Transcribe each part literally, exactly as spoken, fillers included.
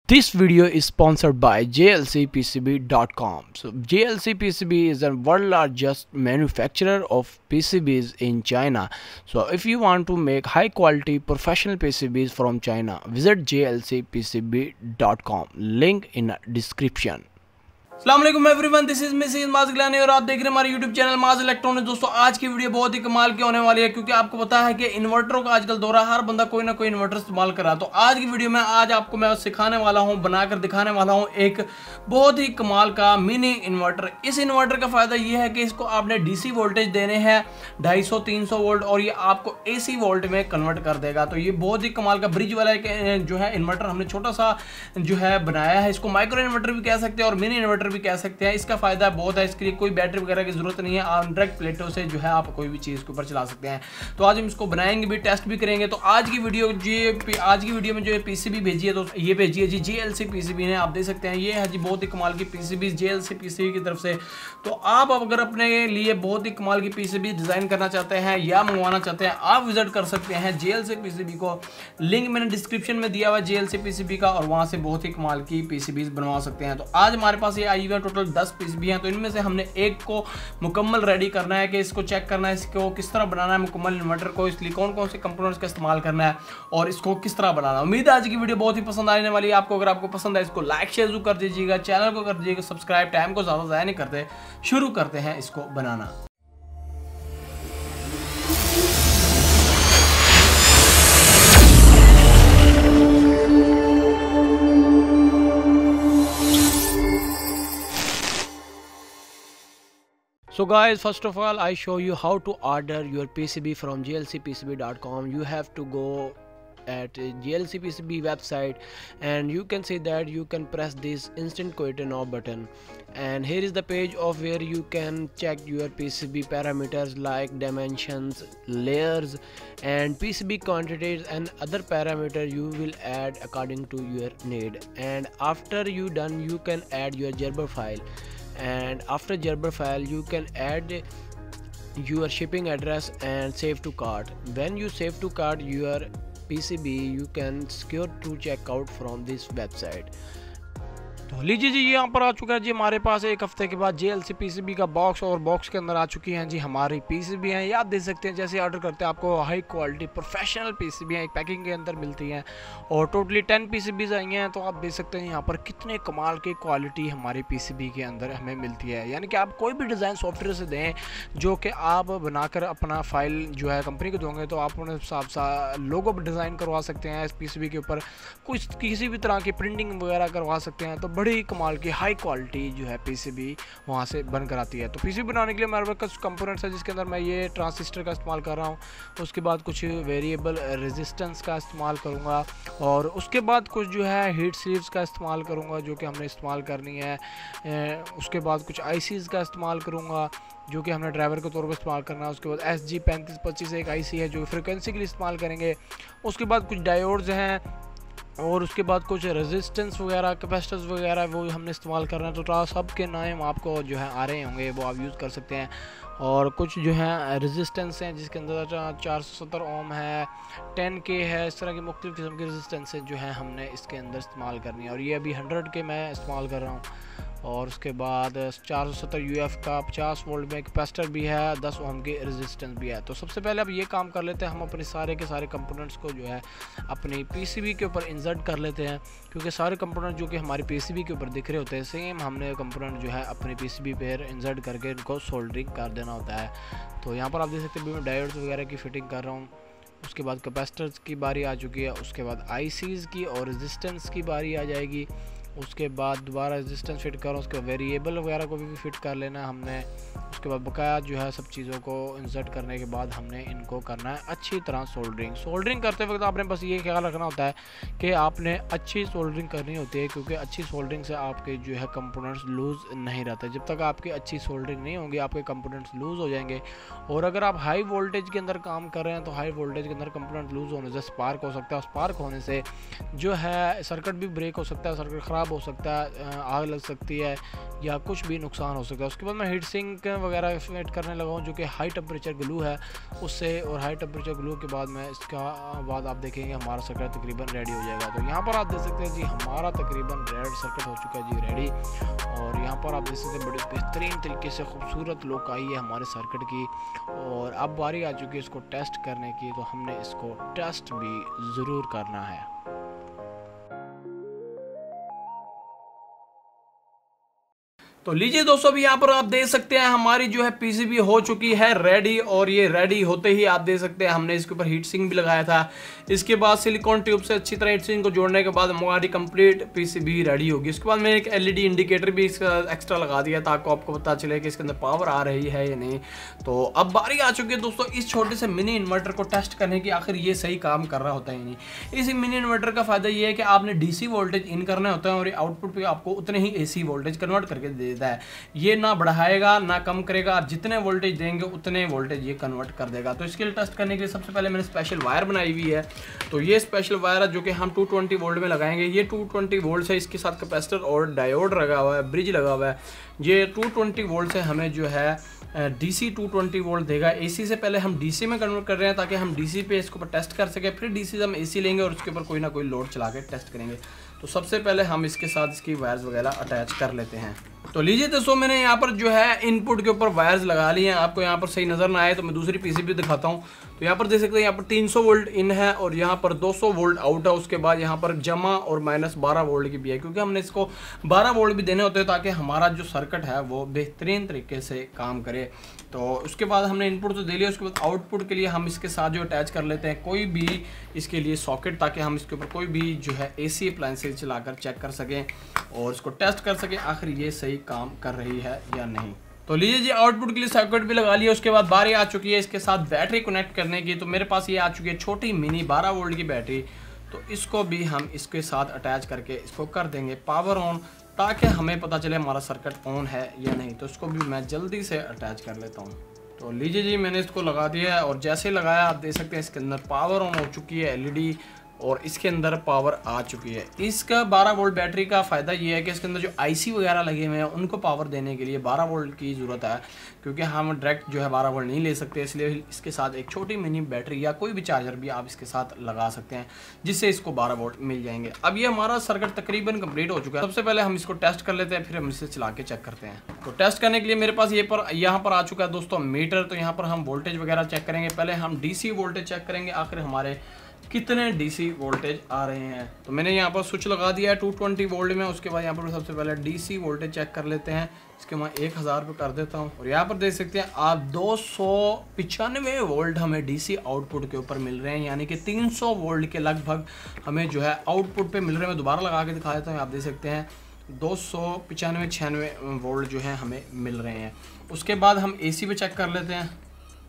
This video is sponsored by J L C P C B dot com. So J L C P C B is the world largest manufacturer of P C Bs in China. So if you want to make high quality professional P C Bs from China, visit J L C P C B dot com. Link in description. अस्सलाम वालेकुम everyone, this is Mrs माज गिलानी और आप देख रहे हैं हमारे YouTube channel माज इलेक्ट्रॉनिक्स। दोस्तों आज की वीडियो बहुत ही कमाल की होने वाली है क्योंकि आपको पता है कि इन्वर्टरों का आजकल दौरा, हर बंदा कोई ना कोई इन्वर्टर इस्तेमाल कर रहा है। तो आज की वीडियो में आज आपको मैं सिखाने वाला हूं, बनाकर दिखाने वाला हूं एक बहुत ही कमाल का मिनी इन्वर्टर। इस इन्वर्टर का फायदा ये है कि इसको आपने डीसी वोल्टेज देने हैं ढाई सौ तीन सौ वोल्ट और ये आपको एसी वोल्ट में कन्वर्ट कर देगा। तो ये बहुत ही कमाल का ब्रिज वाला जो है इन्वर्टर हमने छोटा सा जो है बनाया है। इसको माइक्रो इन्वर्टर भी कह सकते हैं और मिनी इन्वर्टर भी कह सकते हैं। इसका फायदा बहुत है, इसके लिए कोई बैटरी वगैरह की जरूरत नहीं है, आप डायरेक्ट प्लेटों से जो है आप कोई भी चीज़ के ऊपर चला सकते हैं। तो आज हम इसको बनाएंगे भी, टेस्ट भी करेंगे। तो आज की वीडियो जी आज की वीडियो में जो पीसीबी भेजी है तो ये भेजी है जी जेएलसी पीसीबी ने, आप देख सकते हैं ये है जी बहुत ही कमाल की पीसीबी जेएलसी पीसीबी की तरफ से। तो आप अगर अपने लिए बहुत ही कमाल की पीसीबी डिजाइन करना चाहते हैं या मंगवाना चाहते हैं, आप विजिट कर सकते हैं जेएलसी पीसीबी को। लिंक मैंने डिस्क्रिप्शन में दिया हुआ जेएलसी पीसीबी का और वहां से बहुत ही कमाल की पीसीबी बनवा सकते हैं। तो आज हमारे पास ये आई हुई है टोटल दस पीसीबी हैं। तो इनमें से हमने एक को मुकम्मल रेडी करना है कि इसको चेक करना है, इसको किस तरह बनाना है मुकम्मल इन्वर्टर को, इसलिए कौन कौन से कंपोनेंट्स का इस्तेमाल करना है और इसको किस तरह बनाना है। उम्मीद है आज की वीडियो बहुत ही पसंद आने वाली है आपको। अगर आपको पसंद है इसको लाइक शेयर जरूर कर दीजिएगा, चैनल को कर दीजिएगा सब्सक्राइब। टाइम को ज़्यादा ज़ाया नहीं करते, शुरू करते हैं इसको बनाना। So guys, first of all I show you how to order your P C B from J L C P C B dot com. You have to go at J L C P C B website and you can see that you can press this instant quote now button, and here is the page of where you can check your P C B parameters like dimensions, layers and P C B quantities and other parameter you will add according to your need. And after you done you can add your Gerber file, and after Gerber file you can add your shipping address and save to cart. When you save to cart your P C B you can secure to check out from this website. तो लीजिए जी यहाँ पर आ चुका है जी हमारे पास एक हफ्ते के बाद जेएलसी पीसीबी का बॉक्स, और बॉक्स के अंदर आ चुकी हैं जी हमारी पीसीबी हैं। ये आप देख सकते हैं जैसे ऑर्डर करते हैं आपको हाई क्वालिटी प्रोफेशनल पीसीबी हैं एक पैकिंग के अंदर मिलती हैं, और टोटली टेन पीसीबीज आई हैं। तो आप देख सकते हैं यहाँ पर कितने कमाल की क्वालिटी हमारी पीसीबी के अंदर हमें मिलती है। यानी कि आप कोई भी डिज़ाइन सॉफ्टवेयर से दें जो कि आप बनाकर अपना फाइल जो है कंपनी को दोगे, तो आप उन्हें साफ सा लोगो डिज़ाइन करवा सकते हैं इस पीसीबी के ऊपर, कुछ किसी भी तरह की प्रिंटिंग वगैरह करवा सकते हैं। तो बड़ी कमाल की हाई क्वालिटी जो है पीसीबी वहाँ से बनकर आती है। तो पीसीबी बनाने के लिए मेरे पास कुछ कंपोनेंट्स है जिसके अंदर मैं ये ट्रांजिस्टर का इस्तेमाल कर रहा हूँ, उसके बाद कुछ वेरिएबल रेजिस्टेंस का इस्तेमाल करूँगा, और उसके बाद कुछ जो है हीट स्लीव्स का इस्तेमाल करूँगा जो कि हमने इस्तेमाल करनी है। उसके बाद कुछ आईसीज़ का इस्तेमाल करूँगा जो कि हमने ड्राइवर के तौर पर इस्तेमाल करना है। उसके बाद एस जी पैंतीस पच्चीस एक आईसी है जो फ्रिक्वेंसी के लिए इस्तेमाल करेंगे। उसके बाद कुछ डायोड्स हैं और उसके बाद कुछ रेजिस्टेंस वगैरह कैपेसिटर्स वगैरह वो हमने इस्तेमाल करना है। तो सब के नाम आपको जो है आ रहे होंगे, वो आप यूज़ कर सकते हैं। और कुछ जो है रेजिस्टेंस हैं जिसके अंदर चार सौ सत्तर ओम है, टेन के है, इस तरह की मुख्तलिफ़ किस्म की रेजिस्टेंस जो है हमने इसके अंदर इस्तेमाल करनी है। और ये अभी हंड्रेड के मैं इस्तेमाल कर रहा हूँ। और उसके बाद चार सौ सत्तर यू एफ का पचास वोल्ट में कैपेसिटर भी है, दस ओम की रेजिस्टेंस भी है। तो सबसे पहले अब ये काम कर लेते हैं, हम अपने सारे के सारे कंपोनेंट्स को जो है अपनी पीसीबी के ऊपर इंसर्ट कर लेते हैं, क्योंकि सारे कंपोनेंट जो कि हमारी पीसीबी के ऊपर दिख रहे होते हैं सेम हमने कंपोनेंट जो है अपनी पीसीबी पर इंसर्ट करके इनको सोल्डरिंग कर देना होता है। तो यहाँ पर आप देख सकते हैं मैं डायोड्स वगैरह की फिटिंग कर रहा हूँ। उसके बाद कैपेसिटर्स की बारी आ चुकी है, उसके बाद आईसीज़ की और रेजिस्टेंस की बारी आ जाएगी। उसके बाद दोबारा रेजिस्टेंस फिट करो, उसके वेरिएबल वगैरह को भी फिट कर लेना है हमने। उसके बाद बकाया जो है सब चीज़ों को इंसर्ट करने के बाद हमने इनको करना है अच्छी तरह सोल्डरिंग। सोल्डरिंग करते वक्त आपने बस ये ख्याल रखना होता है कि आपने अच्छी सोल्डरिंग करनी होती है, क्योंकि अच्छी सोल्डरिंग से आपके जो है कंपोनेंट्स लूज़ नहीं रहते। जब तक आपकी अच्छी सोल्डरिंग नहीं होगी आपके कंपोनेंट्स लूज़ हो जाएंगे। और अगर आप हाई वोल्टेज के अंदर काम कर रहे हैं तो हाई वोल्टेज के अंदर कंपोनेंट लूज़ होने से स्पार्क हो सकता है, स्पार्क होने से जो है सर्किट भी ब्रेक हो सकता है, सर्किट ख़राब ख़राब हो सकता है, आग लग सकती है या कुछ भी नुकसान हो सकता है। उसके बाद मैं हीट सिंक वगैरह फिट करने लगा हूँ जो कि हाई टेम्परेचर ग्लू है उससे, और हाई टेम्परेचर ग्लू के बाद मैं इसका बाद आप देखेंगे हमारा सर्किट तकरीबन रेडी हो जाएगा। तो यहाँ पर आप देख सकते हैं जी हमारा तकरीबन रेड सर्किट हो चुका है जी रेडी, और यहाँ पर आप देख सकते हैं बड़ी बेहतरीन तरीके से खूबसूरत लुक आई है हमारे सर्किट की। और अब बारी आ चुकी है इसको टेस्ट करने की, तो हमने इसको टेस्ट भी ज़रूर करना है। तो लीजिए दोस्तों, अभी यहाँ पर आप देख सकते हैं हमारी जो है पीसीबी हो चुकी है रेडी, और ये रेडी होते ही आप देख सकते हैं हमने इसके ऊपर हीट सिंक भी लगाया था। इसके बाद सिलिकॉन ट्यूब से अच्छी तरह हीट सिंक को जोड़ने के बाद हमारी कंप्लीट पीसीबी रेडी होगी। इसके बाद मैंने एक एलईडी इंडिकेटर भी इसका एक्स्ट्रा लगा दिया ताकि आपको पता चले कि इसके अंदर पावर आ रही है या नहीं। तो अब बारी आ चुकी है दोस्तों इस छोटे से मिनी इन्वर्टर को टेस्ट करने की, आखिर ये सही काम कर रहा होता है नहीं। इस मिनी इन्वर्टर का फायदा ये है कि आपने डीसी वोल्टेज इन करना होता है और आउटपुट पे आपको उतने ही एसी वोल्टेज कन्वर्ट करके दे देता है। ये ना बढ़ाएगा ना कम करेगा, आप जितने वोल्टेज देंगे उतने वोल्टेज ये कन्वर्ट कर देगा। तो इसके लिए टेस्ट करने के लिए सबसे पहले मैंने स्पेशल वायर बनाई हुई है। तो ये स्पेशल वायर है जो कि हम टू ट्वेंटी वोल्ट में लगाएंगे। ये टू ट्वेंटी वोल्ट है, इसके साथ कैपेसिटर और डायोड लगा हुआ है, ब्रिज लगा हुआ है। ये टू ट्वेंटी वोल्ट से हमें जो है डीसी टू ट्वेंटी वोल्ट देगा। एसी से पहले हम डीसी में कन्वर्ट कर रहे हैं ताकि हम डीसी पे इसके ऊपर टेस्ट कर सके, फिर डीसी से हम एसी लेंगे और उसके ऊपर कोई ना कोई लोड चला के टेस्ट करेंगे। तो सबसे पहले हम इसके साथ इसकी वायर्स वगैरह अटैच कर लेते हैं। तो लीजिए दोस्तों, मैंने यहाँ पर जो है इनपुट के ऊपर वायर्स लगा लिए हैं। आपको यहाँ पर सही नज़र ना आए तो मैं दूसरी पीसीबी दिखाता हूँ। तो यहाँ पर देख सकते हैं यहाँ पर तीन सौ वोल्ट इन है और यहाँ पर दो सौ वोल्ट आउट है। उसके बाद यहाँ पर जमा और माइनस बारह वोल्ट की भी है, क्योंकि हमने इसको बारह वोल्ट भी देने होते हैं ताकि हमारा जो सर्किट है वो बेहतरीन तरीके से काम करे। तो उसके बाद हमने इनपुट तो दे लिया, उसके बाद आउटपुट के लिए हम इसके साथ जो अटैच कर लेते हैं कोई भी इसके लिए सॉकेट, ताकि हम इसके ऊपर कोई भी जो है एसी अप्लायंसेज चलाकर चेक कर सकें और इसको टेस्ट कर सकें आखिर ये सही काम कर रही है या नहीं। तो लीजिए जी, आउटपुट के लिए सॉकेट भी लगा लिया। उसके बाद बारी आ चुकी है इसके साथ बैटरी कनेक्ट करने की। तो मेरे पास ये आ चुकी है छोटी मिनी बारह वोल्ट की बैटरी। तो इसको भी हम इसके साथ अटैच करके इसको कर देंगे पावर ऑन, ताकि हमें पता चले हमारा सर्किट ऑन है या नहीं। तो इसको भी मैं जल्दी से अटैच कर लेता हूँ। तो लीजिए जी, मैंने इसको लगा दिया है और जैसे लगाया आप देख सकते हैं इसके अंदर पावर ऑन हो चुकी है एलईडी और इसके अंदर पावर आ चुकी है। इसका बारह वोल्ट बैटरी का फ़ायदा ये है कि इसके अंदर जो आईसी वगैरह लगे हुए हैं उनको पावर देने के लिए बारह वोल्ट की ज़रूरत है, क्योंकि हम डायरेक्ट जो है बारह वोल्ट नहीं ले सकते। इसलिए इसके साथ एक छोटी मिनी बैटरी या कोई भी चार्जर भी आप इसके साथ लगा सकते हैं, जिससे इसको बारह वोल्ट मिल जाएंगे। अब ये हमारा सर्किट तकरीबन कंप्लीट हो चुका है। सबसे पहले हम इसको टेस्ट कर लेते हैं, फिर हम इसे चला के चेक करते हैं। तो टेस्ट करने के लिए मेरे पास ये पर यहाँ पर आ चुका है दोस्तों मीटर। तो यहाँ पर हम वोल्टेज वगैरह चेक करेंगे। पहले हम डीसी वोल्टेज चेक करेंगे आखिर हमारे कितने डीसी वोल्टेज आ रहे हैं। तो मैंने यहाँ पर स्विच लगा दिया है टू ट्वेंटी वोल्ट में। उसके बाद यहाँ पर सबसे पहले डीसी वोल्टेज चेक कर लेते हैं। इसके मैं एक हज़ार पे कर देता हूँ और यहाँ पर देख सकते हैं आप दो सौ पचानवे वोल्ट हमें डीसी आउटपुट के ऊपर मिल रहे हैं, यानी कि तीन सौ वोल्ट के लगभग हमें जो है आउटपुट पे मिल रहे हैं। मैं दोबारा लगा के दिखा देता हूँ, आप देख सकते हैं दो सौ पचानवे छियानवे वोल्ट जो है हमें मिल रहे हैं। उसके बाद हम एसी पे चेक कर लेते हैं।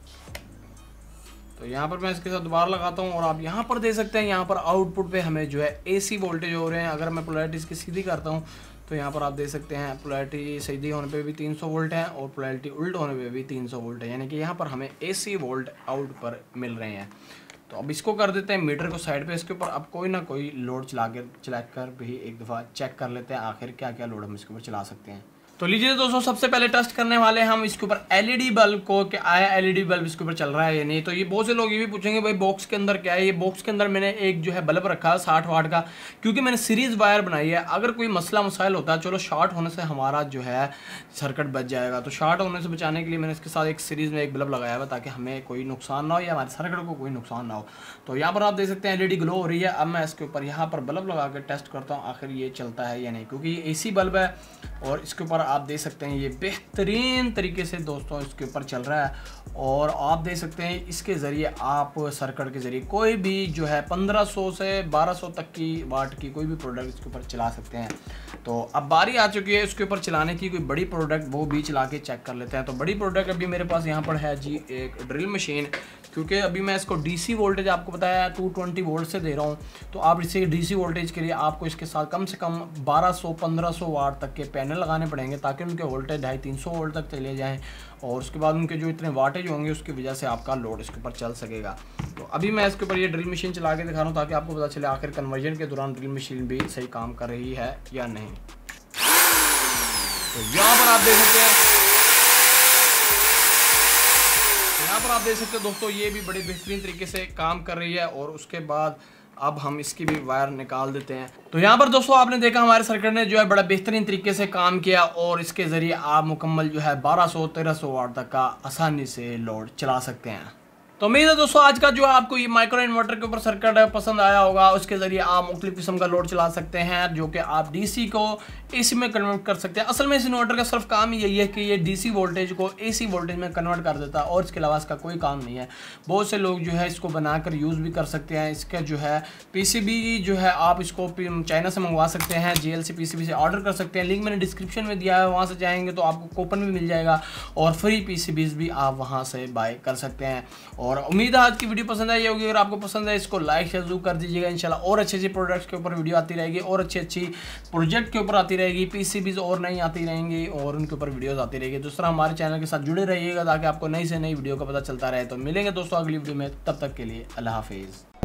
तो यहाँ पर मैं इसके साथ दोबारा लगाता हूँ और आप यहाँ पर देख सकते हैं यहाँ पर आउटपुट पे हमें जो है एसी वोल्टेज हो रहे हैं। अगर मैं पोलैरिटी इसकी सीधी करता हूँ तो यहाँ पर आप देख सकते हैं पोलैरिटी सीधी होने पे भी तीन सौ वोल्ट है और पोलैरिटी उल्ट होने पे भी तीन सौ वोल्ट है, यानी कि यहाँ पर हमें एसी वोल्ट आउट पर मिल रहे हैं। तो अब इसको कर देते हैं मीटर को साइड पे। इसके ऊपर अब कोई ना कोई लोड चला कर चला कर भी एक दफ़ा चेक कर लेते हैं आखिर क्या क्या लोड हम इसके ऊपर चला सकते हैं। तो लीजिए दोस्तों, सबसे पहले टेस्ट करने वाले हम इसके ऊपर एलईडी बल्ब को कि आया एलईडी बल्ब इसके ऊपर चल रहा है या नहीं। तो ये बहुत से लोग ये भी पूछेंगे भाई बॉक्स के अंदर क्या है। ये बॉक्स के अंदर मैंने एक जो है बल्ब रखा है साठ वाट का, क्योंकि मैंने सीरीज वायर बनाई है। अगर कोई मसला मसाइल होता है, चलो शॉर्ट होने से हमारा जो है सर्किट बच जाएगा, तो शॉर्ट होने से बचाने के लिए मैंने इसके साथ एक सीरीज में एक बल्ब लगाया हुआ ताकि हमें कोई नुकसान ना हो या हमारे सर्किट को कोई नुकसान ना हो। तो यहाँ पर आप देख सकते हैं एलईडी ग्लो हो रही है। अब मैं इसके ऊपर यहाँ पर बल्ब लगा कर टेस्ट करता हूँ आखिर ये चलता है या नहीं, क्योंकि ये एसी बल्ब है और इसके ऊपर आप देख सकते हैं बेहतरीन तरीके से दोस्तों इसके ऊपर चल रहा है। और आप देख सकते हैं इसके ज़रिए आप सर्किट के ज़रिए कोई भी जो है पंद्रह सौ से बारह सौ तक की वाट की कोई भी प्रोडक्ट इसके ऊपर चला सकते हैं। तो अब बारी आ चुकी है इसके ऊपर चलाने की, कोई बड़ी प्रोडक्ट वो भी चला के चेक कर लेते हैं। तो बड़ी प्रोडक्ट अभी मेरे पास यहाँ पर है जी एक ड्रिल मशीन, क्योंकि अभी मैं इसको डीसी वोल्टेज आपको बताया टू ट्वेंटी वोल्ट से दे रहा हूँ। तो आप इसे डीसी वोल्टेज के लिए आपको इसके साथ कम से कम बारह सौ पंद्रह सौ वाट तक के पैनल लगाने पड़ेंगे ताकि उनके वोल्टेज ढाई तीन सौ वोल्ट तक चले जाएँ और उसके बाद उनके जो इतने वाटेज होंगे उसकी वजह से आपका लोड इसके ऊपर चल सकेगा। तो अभी मैं इसके ऊपर ये ड्रिल मशीन चला के दिखा रहा हूँ ताकि आपको पता चले आखिर कन्वर्जन के दौरान ड्रिल मशीन भी सही काम कर रही है या नहीं। तो यहाँ पर आप देख सकते हैं यहाँ पर आप देख सकते हो दोस्तों, ये भी बड़े बेहतरीन तरीके से काम कर रही है। और उसके बाद अब हम इसकी भी वायर निकाल देते हैं। तो यहाँ पर दोस्तों आपने देखा हमारे सर्किट ने जो है बड़ा बेहतरीन तरीके से काम किया और इसके ज़रिए आप मुकम्मल जो है बारह सौ तेरह सौ वाट तक का आसानी से लोड चला सकते हैं। तो उम्मीद है दोस्तों आज का जो है आपको ये माइक्रो इन्वर्टर के ऊपर सर्किट पसंद आया होगा। उसके ज़रिए आप मुख्तलिफ किस्म का लोड चला सकते हैं जो कि आप डीसी को एसी में कन्वर्ट कर सकते हैं। असल में इस इन्वर्टर का सिर्फ काम ही यही है कि ये डीसी वोल्टेज को एसी वोल्टेज में कन्वर्ट कर देता है और इसके अलावा इसका कोई काम नहीं है। बहुत से लोग जो है इसको बनाकर यूज़ भी कर सकते हैं। इसका जो है पीसीबी जो है आप इसको चाइना से मंगवा सकते हैं, जेएलसी पीसीबी से ऑर्डर कर सकते हैं। लिंक मैंने डिस्क्रिप्शन में दिया है, वहाँ से जाएंगे तो आपको कूपन भी मिल जाएगा और फ्री पीसीबीज भी आप वहाँ से बाय कर सकते हैं। और उम्मीद है आज की वीडियो पसंद आई होगी। अगर आपको पसंद है इसको लाइक शेयर जरूर कर दीजिएगा। इंशाल्लाह और अच्छे अच्छे प्रोडक्ट्स के ऊपर वीडियो आती रहेगी और अच्छी अच्छी प्रोजेक्ट के ऊपर आती रहेगी, पीसीबीज और नई आती रहेंगी और उनके ऊपर वीडियोस आती रहेगी। दूसरा हमारे चैनल के साथ जुड़े रहिएगा ताकि आपको नई से नई वीडियो का पता चलता रहे। तो मिलेंगे दोस्तों अगली वीडियो में, तब तक के लिए अल्लाह हाफिज़।